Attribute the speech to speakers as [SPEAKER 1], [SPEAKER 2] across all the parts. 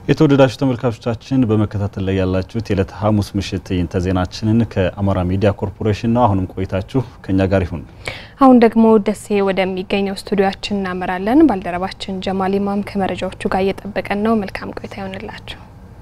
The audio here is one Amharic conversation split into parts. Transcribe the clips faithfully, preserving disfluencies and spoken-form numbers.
[SPEAKER 1] የተወደዳችሁ ተመልካቾቻችን በመከታተል ላይ ያላችሁት የዕለተ ሐሙስ ምሽት ትዕይንተ ዜናችንን ከአማራ ሚዲያ ኮርፖሬሽን ነው። አሁንም ቆይታችሁ ከኛ ጋር ይሁን።
[SPEAKER 2] አሁን ደግሞ ደሴ ወደሚገኘው ስቱዲዮአችን እናመራለን። ባልደረባችን ጀማል ኢማም ከመረጃዎቹ ጋር እየጠበቀን ነው። መልካም ቆይታ ይሁንላችሁ።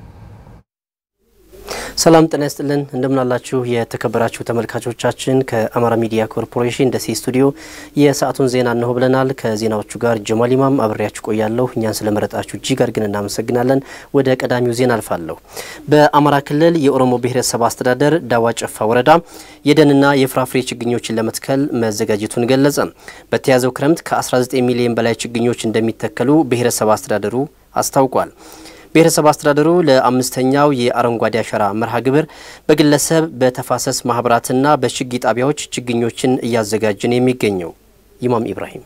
[SPEAKER 3] ሰላም ጤና ይስጥልን እንደምን አላችሁ የተከበራችሁ ተመልካቾቻችን ከአማራ ሚዲያ ኮርፖሬሽን ደሴ ስቱዲዮ የሰዓቱን ዜና ነው ብለናል። ከዜናዎቹ ጋር ጀማል ኢማም አብሬያችሁ ቆያለሁ። እኛን ስለመረጣችሁ እጅግ አድርገን እናመሰግናለን። ወደ ቀዳሚው ዜና አልፋለሁ። በአማራ ክልል የኦሮሞ ብሔረሰብ አስተዳደር ዳዋ ጨፋ ወረዳ የደንና የፍራፍሬ ችግኞችን ለመትከል መዘጋጀቱን ገለጸ። በተያዘው ክረምት ከ19 ሚሊዮን በላይ ችግኞች እንደሚተከሉ ብሔረሰብ አስተዳደሩ አስታውቋል። ብሔረሰብ አስተዳደሩ ለአምስተኛው የአረንጓዴ አሻራ መርሃ ግብር በግለሰብ በተፋሰስ ማህበራትና በችግኝ ጣቢያዎች ችግኞችን እያዘጋጀን የሚገኘው ኢማም ኢብራሂም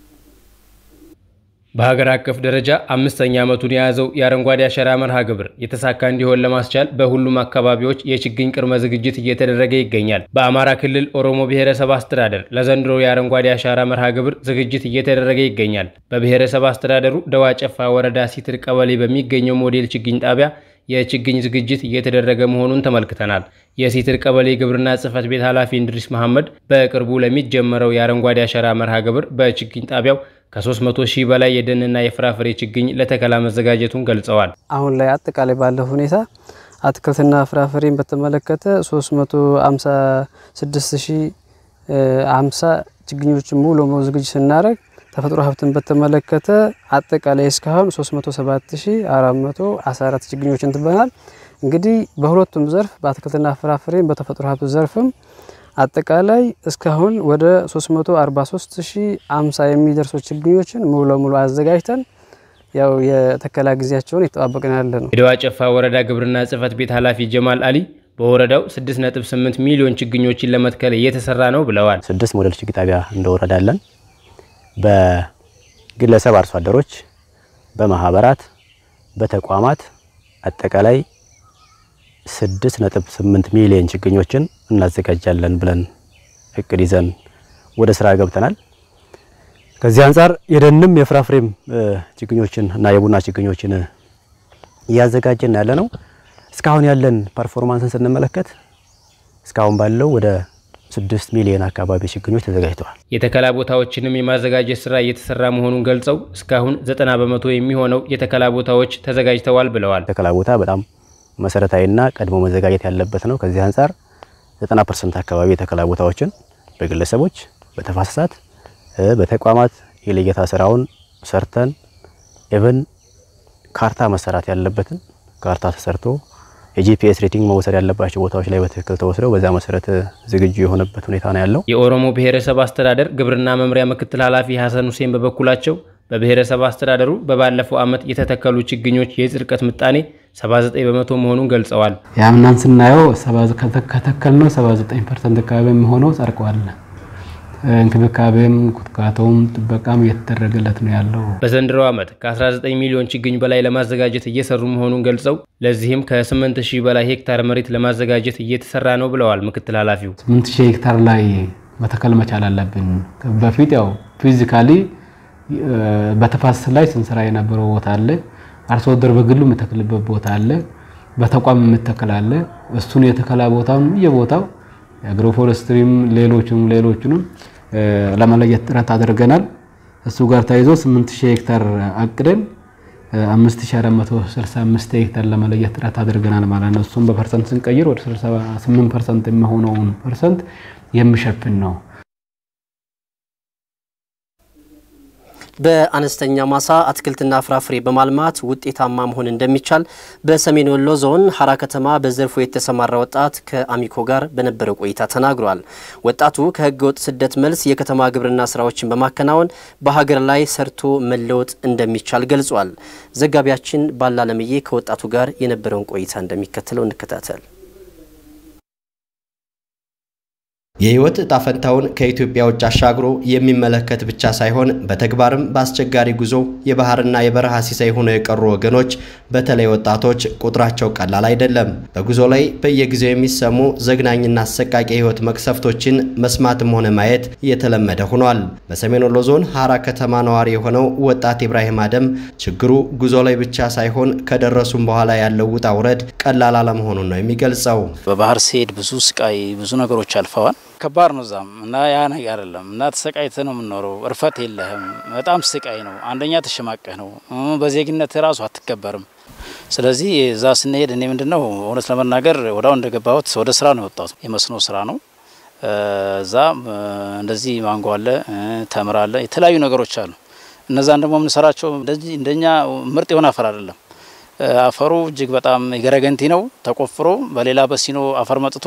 [SPEAKER 4] በሀገር አቀፍ ደረጃ አምስተኛ ዓመቱን የያዘው የአረንጓዴ አሻራ መርሃ ግብር የተሳካ እንዲሆን ለማስቻል በሁሉም አካባቢዎች የችግኝ ቅድመ ዝግጅት እየተደረገ ይገኛል። በአማራ ክልል ኦሮሞ ብሔረሰብ አስተዳደር ለዘንድሮ የአረንጓዴ አሻራ መርሃ ግብር ዝግጅት እየተደረገ ይገኛል። በብሔረሰብ አስተዳደሩ ዳዋ ጨፋ ወረዳ ሲትር ቀበሌ በሚገኘው ሞዴል ችግኝ ጣቢያ የችግኝ ዝግጅት እየተደረገ መሆኑን ተመልክተናል። የሲትር ቀበሌ ግብርና ጽሕፈት ቤት ኃላፊ እንድሪስ መሐመድ በቅርቡ ለሚጀመረው የአረንጓዴ አሻራ መርሃ ግብር በችግኝ ጣቢያው ከ300 ሺህ በላይ የደንና የፍራፍሬ ችግኝ ለተከላ መዘጋጀቱን ገልጸዋል።
[SPEAKER 5] አሁን ላይ አጠቃላይ ባለው ሁኔታ አትክልትና ፍራፍሬን በተመለከተ ሶስት መቶ ሃምሳ ስድስት ሺህ ሃምሳ ችግኞች ሙሉ ለሙሉ ዝግጅት ስናደርግ ተፈጥሮ ሀብትን በተመለከተ አጠቃላይ እስካሁን ሶስት መቶ ሰባት ሺህ አራት መቶ አስራ አራት ችግኞችን ትበናል። እንግዲህ በሁለቱም ዘርፍ በአትክልትና ፍራፍሬን በተፈጥሮ ሀብት ዘርፍም አጠቃላይ እስካሁን ወደ ሶስት መቶ አርባ ሶስት ሺህ ሃምሳ የሚደርሱ ችግኞችን ሙሉ ለሙሉ አዘጋጅተን ያው የተከላ ጊዜያቸውን እየተጠባበቅን ያለ ነው።
[SPEAKER 4] የዳዋ ጨፋ ወረዳ ግብርና ጽሕፈት ቤት ኃላፊ ጀማል አሊ በወረዳው ስድስት ነጥብ ስምንት ሚሊዮን ችግኞችን ለመትከል እየተሰራ ነው ብለዋል።
[SPEAKER 6] ስድስት ሞዴል ችግኝ ጣቢያ እንደወረዳለን በግለሰብ አርሶ አደሮች በማህበራት በተቋማት አጠቃላይ ስድስት ነጥብ ስምንት ሚሊዮን ችግኞችን እናዘጋጃለን ብለን እቅድ ይዘን ወደ ስራ ገብተናል። ከዚህ አንፃር የደንም የፍራፍሬም ችግኞችን እና የቡና ችግኞችን ያዘጋጀን ያለ ነው። እስካሁን ያለን ፐርፎርማንስን ስንመለከት እስካሁን ባለው ወደ ስድስት ሚሊዮን አካባቢ ችግኞች ተዘጋጅተዋል።
[SPEAKER 4] የተከላ ቦታዎችንም የማዘጋጀት ስራ እየተሰራ መሆኑን ገልጸው እስካሁን ዘጠና በመቶ የሚሆነው የተከላ ቦታዎች ተዘጋጅተዋል ብለዋል።
[SPEAKER 6] የተከላ ቦታ በጣም መሰረታዊና ቀድሞ መዘጋጀት ያለበት ነው። ከዚህ አንፃር ዘጠና ፐርሰንት አካባቢ የተከላ ቦታዎችን በግለሰቦች በተፋሰሳት በተቋማት የለየታ ስራውን ሰርተን ኢቭን ካርታ መሰራት ያለበትን ካርታ ተሰርቶ የጂፒኤስ ሬቲንግ መወሰድ ያለባቸው ቦታዎች ላይ በትክክል ተወስደው በዛ መሰረት ዝግጁ የሆነበት ሁኔታ ነው ያለው።
[SPEAKER 4] የኦሮሞ ብሔረሰብ አስተዳደር ግብርና መምሪያ ምክትል ኃላፊ ሐሰን ሁሴን በበኩላቸው በብሔረሰብ አስተዳደሩ በባለፈው አመት የተተከሉ ችግኞች የጽድቀት ምጣኔ ሰባ ዘጠኝ በመቶ መሆኑን ገልጸዋል።
[SPEAKER 5] ያምናን ስናየው ከተከልነው ሰባ ዘጠኝ ፐርሰንት አካባቢ የሚሆነው ጸድቋል። እንክብካቤም ኩትካቶም ጥበቃም እየተደረገለት ነው ያለው።
[SPEAKER 4] በዘንድሮ አመት ከ19 ሚሊዮን ችግኝ በላይ ለማዘጋጀት እየሰሩ መሆኑን ገልጸው ለዚህም ከ8 ሺህ በላይ ሄክታር መሬት ለማዘጋጀት እየተሰራ ነው ብለዋል ምክትል ኃላፊው።
[SPEAKER 5] ስምንት ሺህ ሄክታር ላይ መተከል መቻል አለብን። በፊት ያው ፊዚካሊ በተፋሰስ ላይ ስንሰራ የነበረው ቦታ አለ። አርሶ አደር በግሉ መተከልበት ቦታ አለ። በተቋም መተከል አለ። እሱን የተከላ ቦታውን የቦታው አግሮፎረስትሪም ሌሎችም ሌሎችንም ለማለየት ጥረት አድርገናል። እሱ ጋር ታይዞ ስምንት ሺህ ሄክታር አቅደን አምስት ሺህ አራት መቶ ስልሳ አምስት ሄክታር ለማለየት ጥረት አድርገናል ማለት ነው። እሱም በፐርሰንት ስንቀይር ወደ ስልሳ ስምንት ፐርሰንት የሚሆነውን ፐርሰንት የሚሸፍን ነው።
[SPEAKER 3] በአነስተኛ ማሳ አትክልትና ፍራፍሬ በማልማት ውጤታማ መሆን እንደሚቻል በሰሜን ወሎ ዞን ሐራ ከተማ በዘርፉ የተሰማራ ወጣት ከአሚኮ ጋር በነበረው ቆይታ ተናግሯል። ወጣቱ ከህገወጥ ስደት መልስ የከተማ ግብርና ስራዎችን በማከናወን በሀገር ላይ ሰርቶ መለወጥ እንደሚቻል ገልጿል። ዘጋቢያችን ባላለምዬ ከወጣቱ ጋር የነበረውን ቆይታ እንደሚከተለው እንከታተል። የህይወት ጣፈንታውን ከኢትዮጵያ ውጭ አሻግሮ የሚመለከት ብቻ ሳይሆን በተግባርም በአስቸጋሪ ጉዞ የባህርና የበረሃ ሲሳይ ሆነው የቀሩ ወገኖች በተለይ ወጣቶች ቁጥራቸው ቀላል አይደለም። በጉዞ ላይ በየጊዜው የሚሰሙ ዘግናኝና አሰቃቂ የህይወት መቅሰፍቶችን መስማትም ሆነ ማየት የተለመደ ሆኗል። በሰሜን ወሎ ዞን ሐራ ከተማ ነዋሪ የሆነው ወጣት ኢብራሂም አደም ችግሩ ጉዞ ላይ ብቻ ሳይሆን ከደረሱም በኋላ ያለው ውጣ ውረድ ቀላል አለመሆኑን ነው የሚገልጸው።
[SPEAKER 7] በባህር ሲሄድ ብዙ ስቃይ ብዙ ነገሮች አልፈዋል። ከባድ ነው ዛም እና ያ ነገር አይደለም እና ተሰቃይተ ነው የምንኖረው። እርፈት የለህም። በጣም ስቃይ ነው። አንደኛ ተሸማቀህ ነው። በዜግነት ራሱ አትከበርም። ስለዚህ እዛ ስንሄድ እኔ ምንድነው እውነት ለመናገር ወዳው እንደገባሁት ወደ ስራ ነው የወጣሁት። የመስኖ ስራ ነው። እዛ እንደዚህ ማንጎ አለ፣ ተምር አለ፣ የተለያዩ ነገሮች አሉ። እነዛን ደግሞ የምንሰራቸው እንደዚህ እንደኛ ምርጥ የሆነ አፈር አይደለም። አፈሩ እጅግ በጣም ገረገንቲ ነው። ተቆፍሮ በሌላ በሲኖ አፈር መጥቶ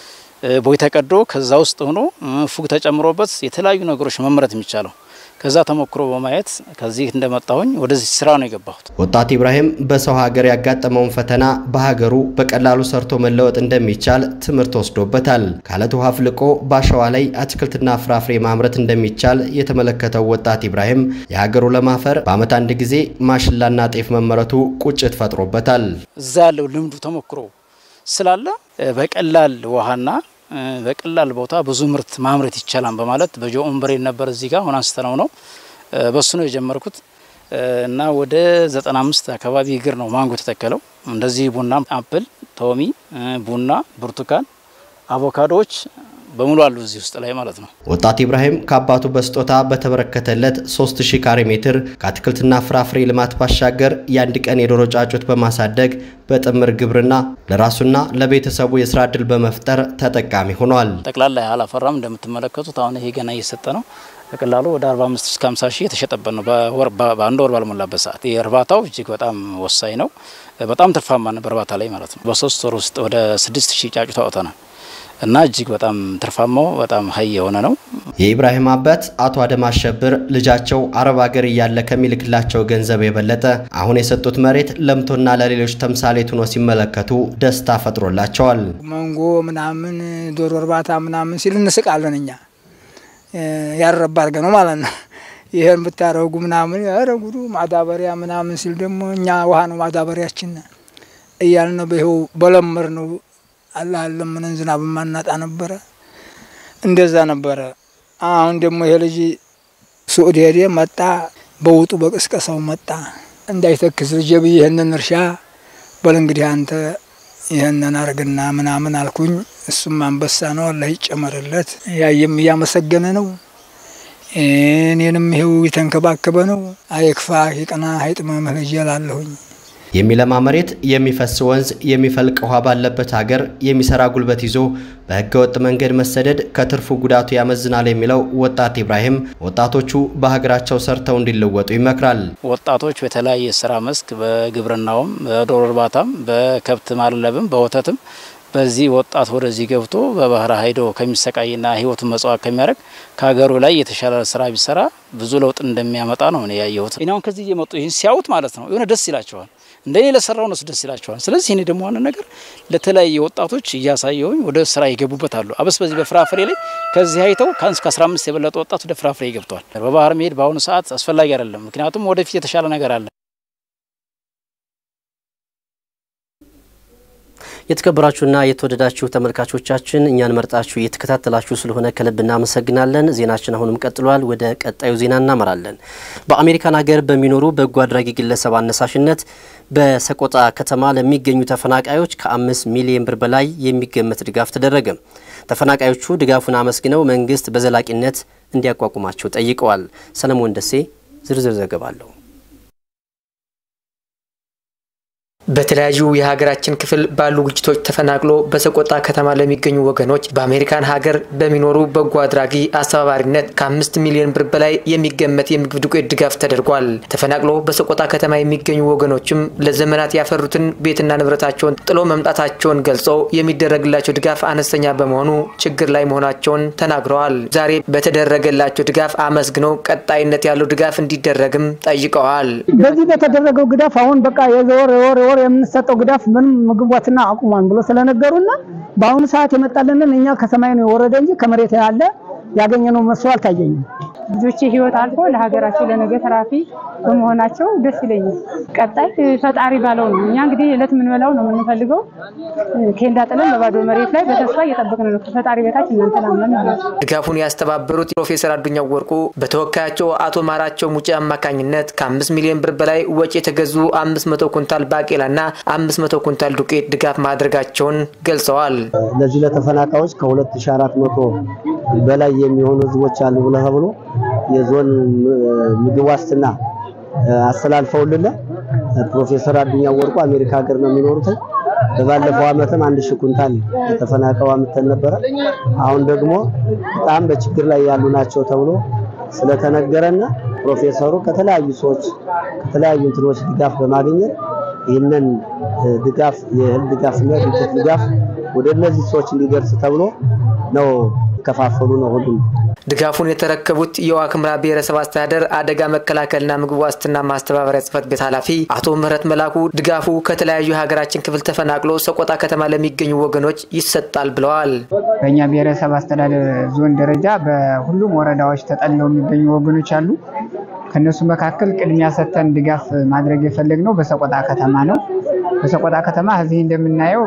[SPEAKER 7] ቦይ ተቀዶ ከዛ ውስጥ ሆኖ ፉግ ተጨምሮበት የተለያዩ ነገሮች መመረት የሚቻለው ከዛ ተሞክሮ በማየት ከዚህ እንደመጣሁኝ ወደዚህ ስራ ነው የገባሁት።
[SPEAKER 3] ወጣት ኢብራሂም በሰው ሀገር ያጋጠመውን ፈተና በሀገሩ በቀላሉ ሰርቶ መለወጥ እንደሚቻል ትምህርት ወስዶበታል። ካለት ውሃ ፍልቆ ባሸዋ ላይ አትክልትና ፍራፍሬ ማምረት እንደሚቻል የተመለከተው ወጣት ኢብራሂም የሀገሩ ለማፈር በአመት አንድ ጊዜ ማሽላና ጤፍ መመረቱ ቁጭት ፈጥሮበታል።
[SPEAKER 7] እዛ ያለው ልምዱ ተሞክሮ ስላለ በቀላል ውሃና በቀላል ቦታ ብዙ ምርት ማምረት ይቻላል በማለት በጆኦምብሬ ነበር እዚህ ጋር ሆነ አንስተነው ነው በሱ ነው የጀመርኩት እና ወደ ዘጠና አምስት አካባቢ እግር ነው ማንጎ ተተከለው። እንደዚህ ቡና፣ አፕል፣ ቶሚ፣ ቡና፣ ብርቱካን፣ አቮካዶዎች በሙሉ አሉ እዚህ ውስጥ ላይ ማለት ነው።
[SPEAKER 3] ወጣት ኢብራሂም ከአባቱ በስጦታ በተበረከተለት ሶስት ሺህ ካሬ ሜትር ከአትክልትና ፍራፍሬ ልማት ባሻገር የአንድ ቀን የዶሮ ጫጩት በማሳደግ በጥምር ግብርና ለራሱና ለቤተሰቡ የስራ ዕድል በመፍጠር ተጠቃሚ ሆኗል።
[SPEAKER 7] ጠቅላላ አላፈራም እንደምትመለከቱት አሁን ይሄ ገና እየሰጠ ነው። በቀላሉ ወደ አርባ አምስት እስከ ሃምሳ ሺህ የተሸጠበት ነው በወር በአንድ ወር ባልሞላበት ሰዓት። የእርባታው እጅግ በጣም ወሳኝ ነው። በጣም ትርፋማ ነው በእርባታ ላይ ማለት ነው። በሶስት ወር ውስጥ ወደ ስድስት ሺህ ጫጩት አውጥተናል እና እጅግ በጣም ትርፋማው በጣም ሀይ የሆነ ነው።
[SPEAKER 3] የኢብራሂም አባት አቶ አደም አሸብር ልጃቸው አረብ ሀገር እያለ ከሚልክላቸው ገንዘብ የበለጠ አሁን የሰጡት መሬት ለምቶና ለሌሎች ተምሳሌት ሆኖ ሲመለከቱ ደስታ ፈጥሮላቸዋል።
[SPEAKER 8] ማንጎ ምናምን ዶሮ እርባታ ምናምን ሲል እንስቃለን እኛ ያረባ አርገ ነው ማለት ነው። ይሄን ብታረጉ ምናምን ያረጉዱ ማዳበሪያ ምናምን ሲል ደግሞ እኛ ውሃ ነው ማዳበሪያችን እያልን ነው በይው በለመር ነው አላህ ለምን ዝናብ ማናጣ ነበር እንደዛ ነበር። አሁን ደግሞ ይሄ ልጅ ሱዑድ ሄደ መጣ በውጡ በቅስቀሳው መጣ እንዳይተክስ ልጅ ይሄንን እርሻ በል እንግዲህ አንተ ይሄንን አርግና ምናምን አልኩኝ። እሱም አንበሳ ነው አላህ ይጨመርለት ያየም ያመሰገነ ነው። እኔንም ይሄው ይተንከባከበ ነው። አይክፋ ይቀና አይጥማ መለጀላለሁኝ።
[SPEAKER 3] የሚለማ መሬት የሚፈስ ወንዝ የሚፈልቅ ውሃ ባለበት ሀገር የሚሰራ ጉልበት ይዞ በህገወጥ መንገድ መሰደድ ከትርፉ ጉዳቱ ያመዝናል የሚለው ወጣት ኢብራሂም ወጣቶቹ በሀገራቸው ሰርተው እንዲለወጡ ይመክራል።
[SPEAKER 7] ወጣቶች በተለያየ ስራ መስክ በግብርናውም በዶሮ እርባታም በከብት ማለብም በወተትም በዚህ ወጣት ወደዚህ ገብቶ በባህር ሀይዶ ከሚሰቃይና ህይወቱን መጽዋዕ ከሚያደርግ ከሀገሩ ላይ የተሻለ ስራ ቢሰራ ብዙ ለውጥ እንደሚያመጣ ነው እኔ ያየሁት። እኛውን ከዚህ እየመጡ ይሄን ሲያዩት ማለት ነው የሆነ ደስ ይላቸዋል። እንደኔ ለሰራው ነው ደስ ይላቸዋል። ስለዚህ እኔ ደግሞ አንድ ነገር ለተለያየ ወጣቶች እያሳየውኝ ወደ ስራ ይገቡበታል። አበስ በዚህ በፍራፍሬ ላይ ከዚህ አይተው ካንስ ከአስራ አምስት የበለጠ ወጣት ወደ ፍራፍሬ ይገብቷል። በባህር መሄድ በአሁኑ ሰዓት አስፈላጊ አይደለም። ምክንያቱም ወደፊት የተሻለ ነገር አለ።
[SPEAKER 3] የተከበራችሁና የተወደዳችሁ ተመልካቾቻችን እኛን መርጣችሁ እየተከታተላችሁ ስለሆነ ከልብ እናመሰግናለን። ዜናችን አሁንም ቀጥሏል። ወደ ቀጣዩ ዜና እናመራለን። በአሜሪካን ሀገር በሚኖሩ በጎ አድራጊ ግለሰብ አነሳሽነት በሰቆጣ ከተማ ለሚገኙ ተፈናቃዮች ከአምስት ሚሊዮን ብር በላይ የሚገመት ድጋፍ ተደረገ። ተፈናቃዮቹ ድጋፉን አመስግነው መንግስት በዘላቂነት እንዲያቋቁማቸው ጠይቀዋል። ሰለሞን ደሴ ዝርዝር ዘገባ አለው።
[SPEAKER 9] በተለያዩ የሀገራችን ክፍል ባሉ ግጭቶች ተፈናቅሎ በሰቆጣ ከተማ ለሚገኙ ወገኖች በአሜሪካን ሀገር በሚኖሩ በጎ አድራጊ አስተባባሪነት ከአምስት ሚሊዮን ብር በላይ የሚገመት የምግብ ዱቄት ድጋፍ ተደርጓል። ተፈናቅሎ በሰቆጣ ከተማ የሚገኙ ወገኖችም ለዘመናት ያፈሩትን ቤትና ንብረታቸውን ጥሎ መምጣታቸውን ገልጸው የሚደረግላቸው ድጋፍ አነስተኛ በመሆኑ ችግር ላይ መሆናቸውን ተናግረዋል። ዛሬ በተደረገላቸው ድጋፍ አመስግነው ቀጣይነት ያለው ድጋፍ እንዲደረግም ጠይቀዋል።
[SPEAKER 10] በዚህ በተደረገው ድጋፍ አሁን በቃ የዘወር የወር በወር የምንሰጠው ግዳፍ ምን ምግቦትና አቁሟን ብሎ ስለነገሩና በአሁኑ ሰዓት የመጣልንን እኛ ከሰማይ ነው የወረደ እንጂ ከመሬት ያለ ያገኘነው መስዋዕት አልታየኝም።
[SPEAKER 11] ልጆች ህይወት አልፎ ለሀገራቸው ለነገ ተራፊ በመሆናቸው ደስ ይለኛል። ቀጣይ ፈጣሪ ባለው ነው። እኛ እንግዲህ እለት ምን በላው ነው የምንፈልገው። ከእንዳ ጥለን በባዶ መሬት ላይ በተስፋ እየጠበቅን ነው። ፈጣሪ ቤታች እናንተን አምነን ማለት ነው።
[SPEAKER 9] ድጋፉን ያስተባበሩት ፕሮፌሰር አዱኛው ወርቁ በተወካያቸው አቶ ማራቸው ሙጬ አማካኝነት ከአምስት ሚሊዮን ብር በላይ ወጪ የተገዙ አምስት መቶ ኩንታል ባቄላና አምስት መቶ ኩንታል ዱቄት ድጋፍ ማድረጋቸውን ገልጸዋል።
[SPEAKER 12] ለዚህ ለተፈናቃዮች ከሁለት ሺህ አራት መቶ በላይ የሚሆኑ ህዝቦች አሉ ብለው የዞን ምግብ ዋስትና አስተላልፈውልን ፕሮፌሰር አዱኛው ወርቁ አሜሪካ ሀገር ነው የሚኖሩት። በባለፈው አመትም አንድ ሺህ ኩንታል ተፈናቃው አምጥተን ነበር። አሁን ደግሞ በጣም በችግር ላይ ያሉ ናቸው ተብሎ ስለተነገረና ፕሮፌሰሩ ከተለያዩ ሰዎች ከተለያዩ እንትኖች ድጋፍ በማግኘት ይህንን ድጋፍ የእህል ድጋፍና የዱቄት ድጋፍ ወደ እነዚህ ሰዎች እንዲደርስ ተብሎ ነው ከፋፈሉ ነው ሁሉም።
[SPEAKER 9] ድጋፉን የተረከቡት የዋግኽምራ ብሔረሰብ አስተዳደር አደጋ መከላከልና ምግብ ዋስትና ማስተባበሪያ ጽሕፈት ቤት ኃላፊ አቶ ምህረት መላኩ ድጋፉ ከተለያዩ ሀገራችን ክፍል ተፈናቅሎ ሰቆጣ ከተማ ለሚገኙ ወገኖች ይሰጣል ብለዋል።
[SPEAKER 10] በእኛ ብሔረሰብ አስተዳደር ዞን ደረጃ በሁሉም ወረዳዎች ተጠልለው የሚገኙ ወገኖች አሉ። ከነሱ መካከል ቅድሚያ ሰጥተን ድጋፍ ማድረግ የፈለግነው በሰቆጣ ከተማ ነው። በሰቆጣ ከተማ እዚህ እንደምናየው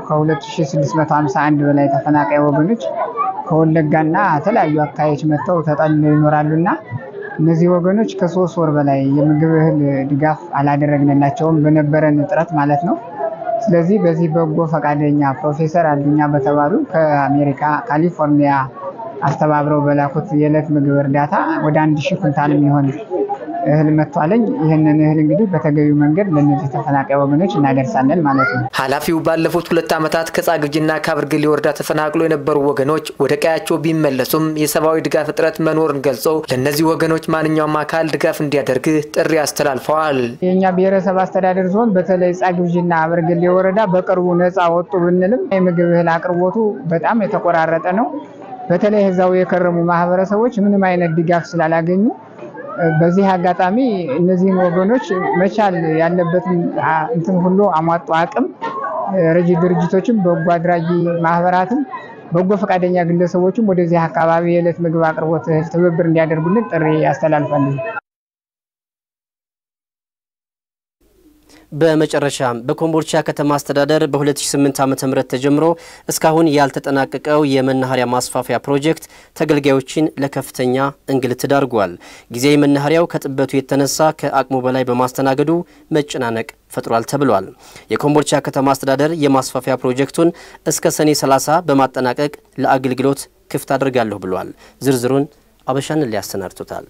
[SPEAKER 10] ከ2651 በላይ ተፈናቃይ ወገኖች ከወለጋና ተለያዩ አካባቢዎች መጥተው ተጠልለው ይኖራሉና እነዚህ ወገኖች ከሶስት ወር በላይ የምግብ እህል ድጋፍ አላደረግንላቸውም በነበረን ጥረት ማለት ነው። ስለዚህ በዚህ በጎ ፈቃደኛ ፕሮፌሰር አዱኛ በተባሉ ከአሜሪካ ካሊፎርኒያ አስተባብረው በላኩት የዕለት ምግብ እርዳታ ወደ አንድ ሺህ ኩንታል የሚሆን እህል መጥቷልኝ። ይሄንን እህል እንግዲህ በተገቢው መንገድ ለነዚህ ተፈናቃይ ወገኖች እናደርሳለን ማለት ነው።
[SPEAKER 9] ኃላፊው ባለፉት ሁለት ዓመታት ከጻግብጅና ከአብርግሌ ወረዳ ተፈናቅሎ የነበሩ ወገኖች ወደ ቀያቸው ቢመለሱም የሰብአዊ ድጋፍ እጥረት መኖርን ገልጸው ለነዚህ ወገኖች ማንኛውም አካል ድጋፍ እንዲያደርግ ጥሪ አስተላልፈዋል።
[SPEAKER 10] የኛ ብሔረሰብ አስተዳደር ዞን በተለይ ጻግብጅና አብርግሌ ወረዳ በቅርቡ ነፃ ወጡ ብንልም የምግብ እህል አቅርቦቱ በጣም የተቆራረጠ ነው። በተለይ ህዛው የከረሙ ማህበረሰቦች ምንም አይነት ድጋፍ ስላላገኙ በዚህ አጋጣሚ እነዚህን ወገኖች መቻል ያለበትን እንትን ሁሉ አሟጦ አቅም ረጂ ድርጅቶችም በጎ አድራጊ ማህበራትም በጎ ፈቃደኛ ግለሰቦችም ወደዚህ አካባቢ የዕለት ምግብ አቅርቦት ትብብር እንዲያደርጉልን ጥሪ ያስተላልፋለን።
[SPEAKER 3] በመጨረሻም በኮምቦልቻ ከተማ አስተዳደር በ2008 ዓመተ ምህረት ተጀምሮ እስካሁን ያልተጠናቀቀው የመናኸሪያ ማስፋፊያ ፕሮጀክት ተገልጋዮችን ለከፍተኛ እንግልት ዳርጓል። ጊዜያዊ መናኸሪያው ከጥበቱ የተነሳ ከአቅሙ በላይ በማስተናገዱ መጨናነቅ ፈጥሯል ተብሏል። የኮምቦልቻ ከተማ አስተዳደር የማስፋፊያ ፕሮጀክቱን እስከ ሰኔ ሰላሳ በማጠናቀቅ ለአገልግሎት ክፍት አድርጋለሁ ብሏል። ዝርዝሩን አበሻን ሊያሰናድቶታል።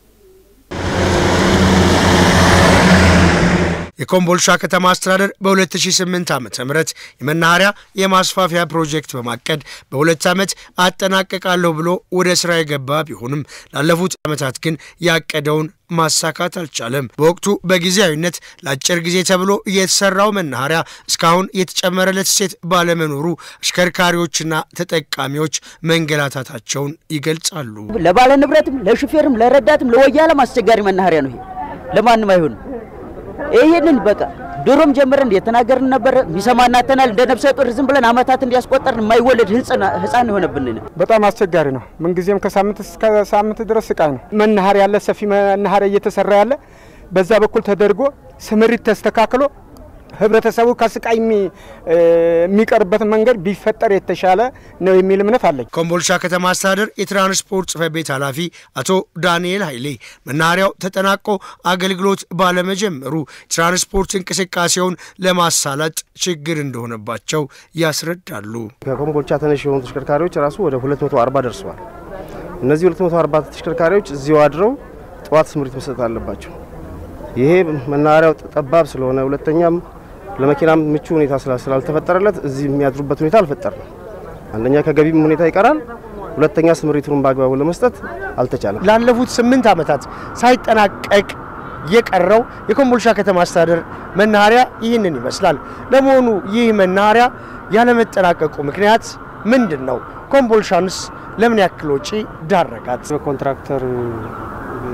[SPEAKER 13] የኮምቦልቻ ከተማ አስተዳደር በ2008 ዓመተ ምህረት የመናኸሪያ የማስፋፊያ ፕሮጀክት በማቀድ በሁለት ዓመት አጠናቀቃለሁ ብሎ ወደ ስራ የገባ ቢሆንም ላለፉት ዓመታት ግን ያቀደውን ማሳካት አልቻለም። በወቅቱ በጊዜያዊነት ለአጭር ጊዜ ተብሎ የተሰራው መናኸሪያ እስካሁን የተጨመረለት እሴት ባለመኖሩ አሽከርካሪዎችና ተጠቃሚዎች መንገላታታቸውን ይገልጻሉ።
[SPEAKER 14] ለባለ ንብረትም ለሹፌርም ለረዳትም ለወያለም አስቸጋሪ መናኸሪያ ነው። ይሄ ለማንም አይሆንም። ይሄንን በቃ ድሮም ጀምረን የተናገርን ነበር። ሚሰማናተናል እንደ ነፍሰ ጡር ዝም ብለን አመታት እንዲያስቆጠርን የማይወለድ ህፃን የሆነብን
[SPEAKER 15] በጣም አስቸጋሪ ነው። ምን ጊዜም ከሳምንት እስከ ሳምንት ድረስ ስቃይ ነው። መናኸሪያ ያለ ሰፊ መናኸሪያ እየተሰራ ያለ በዛ በኩል ተደርጎ ስምሪት ተስተካክሎ ህብረተሰቡ ከስቃይ የሚቀርበት መንገድ ቢፈጠር የተሻለ ነው የሚል እምነት አለኝ።
[SPEAKER 13] ኮምቦልቻ ከተማ አስተዳደር የትራንስፖርት ጽሕፈት ቤት ኃላፊ አቶ ዳንኤል ኃይሌ መናኸሪያው ተጠናቆ አገልግሎት ባለመጀመሩ ትራንስፖርት እንቅስቃሴውን ለማሳለጥ ችግር እንደሆነባቸው ያስረዳሉ።
[SPEAKER 16] ከኮምቦልቻ ተነሽ የሆኑ ተሽከርካሪዎች ራሱ ወደ ሁለት መቶ አርባ ደርሰዋል። እነዚህ ሁለት መቶ አርባ ተሽከርካሪዎች እዚሁ አድረው ጠዋት ስምሪት መስጠት አለባቸው። ይሄ መናኸሪያው ጠባብ ስለሆነ ሁለተኛም ለመኪናም ምቹ ሁኔታ ስላልተፈጠረለት እዚህ የሚያድሩበት ሁኔታ አልፈጠረም። አንደኛ ከገቢም ሁኔታ ይቀራል፣ ሁለተኛ ስምሪቱን በአግባቡ ለመስጠት አልተቻለም።
[SPEAKER 13] ላለፉት ስምንት ዓመታት ሳይጠናቀቅ የቀረው የኮምቦልቻ ከተማ አስተዳደር መናኸሪያ ይህንን ይመስላል። ለመሆኑ ይህ መናኸሪያ ያለመጠናቀቁ ምክንያት ምንድነው? ኮምቦልቻንስ ለምን ያክል ወጪ ዳረጋት?
[SPEAKER 17] በኮንትራክተር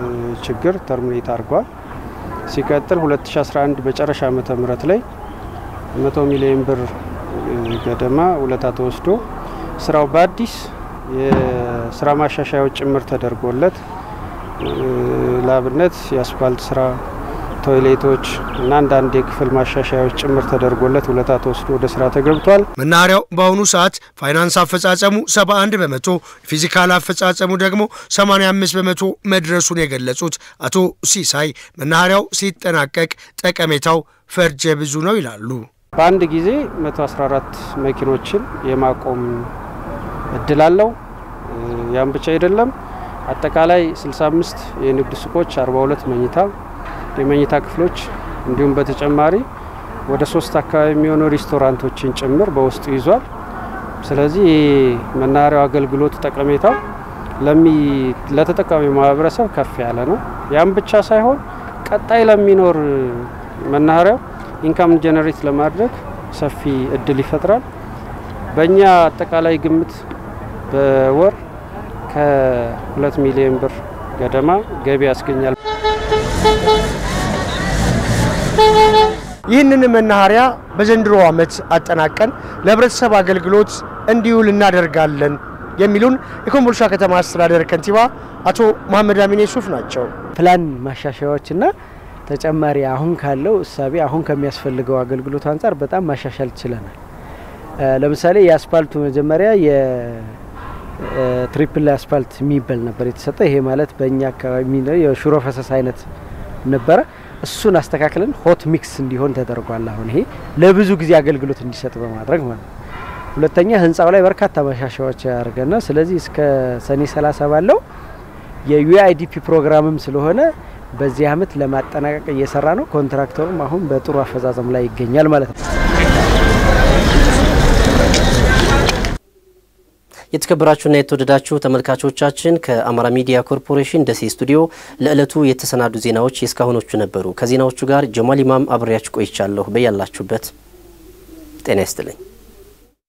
[SPEAKER 17] ችግር ተርሚኔት አድርጓል። ሲቀጥል ሁለት ሺህ አስራ አንድ መጨረሻ ዓመተ ምህረት ላይ መቶ ሚሊዮን ብር ገደማ ውለታ ተወስዶ ስራው በአዲስ የስራ ማሻሻያዎች ጭምር ተደርጎለት ላብነት የአስፋልት ስራ ቶይሌቶች እና አንዳንድ የክፍል ማሻሻያዎች ጭምር ተደርጎለት ውለታ ተወስዶ ወደ ስራ ተገብቷል።
[SPEAKER 13] መናኸሪያው በአሁኑ ሰዓት ፋይናንስ አፈጻጸሙ ሰባ አንድ በመቶ ፊዚካል አፈጻጸሙ ደግሞ ሰማንያ አምስት በመቶ መድረሱን የገለጹት አቶ ሲሳይ መናኸሪያው ሲጠናቀቅ ጠቀሜታው ፈርጀ ብዙ ነው ይላሉ።
[SPEAKER 17] በአንድ ጊዜ መቶ አስራ አራት መኪኖችን የማቆም እድል አለው። ያም ብቻ አይደለም። አጠቃላይ ስልሳ አምስት የንግድ ሱቆች፣ አርባ ሁለት መኝታ የመኝታ ክፍሎች እንዲሁም በተጨማሪ ወደ ሶስት አካባቢ የሚሆኑ ሬስቶራንቶችን ጭምር በውስጡ ይዟል። ስለዚህ መናኸሪያው አገልግሎት ጠቀሜታው ለሚ ለተጠቃሚው ማህበረሰብ ከፍ ያለ ነው። ያም ብቻ ሳይሆን ቀጣይ ለሚኖር መናኸሪያው ኢንካም ጀነሬት ለማድረግ ሰፊ እድል ይፈጥራል። በእኛ አጠቃላይ ግምት በወር ከሁለት ሚሊዮን ብር ገደማ ገቢ ያስገኛል።
[SPEAKER 13] ይህንን መናኸሪያ በዘንድሮ ዓመት አጠናቀን ለህብረተሰብ አገልግሎት እንዲውል እናደርጋለን የሚሉን የኮምቦልቻ ከተማ አስተዳደር ከንቲባ አቶ መሐመድ አሚን ሱፍ ናቸው።
[SPEAKER 18] ፕላን ማሻሻያዎችና ተጨማሪ አሁን ካለው እሳቤ አሁን ከሚያስፈልገው አገልግሎት አንፃር በጣም ማሻሻል ይችላል። ለምሳሌ የአስፋልቱ መጀመሪያ የትሪፕል አስፋልት የሚባል ነበር የተሰጠ። ይሄ ማለት በእኛ አካባቢ ነው የሽሮ ፈሰስ አይነት ነበር። እሱን አስተካክለን ሆት ሚክስ እንዲሆን ተደርጓል። አሁን ይሄ ለብዙ ጊዜ አገልግሎት እንዲሰጥ በማድረግ ማለት ነው። ሁለተኛ ህንጻው ላይ በርካታ ማሻሻያዎች ያደርገና ስለዚህ እስከ ሰኔ ሰላሳ ባለው የዩአይዲፒ ፕሮግራምም ስለሆነ በዚህ አመት ለማጠናቀቅ እየሰራ ነው። ኮንትራክተሩም አሁን በጥሩ አፈጻጸም ላይ ይገኛል ማለት ነው።
[SPEAKER 3] የተከበራችሁና የተወደዳችሁ ተመልካቾቻችን ከአማራ ሚዲያ ኮርፖሬሽን ደሴ ስቱዲዮ ለዕለቱ የተሰናዱ ዜናዎች የስካሁኖቹ ነበሩ። ከዜናዎቹ ጋር ጀማል ኢማም አብሬያችሁ ቆይቻለሁ። በያላችሁበት ጤና ይስጥልኝ።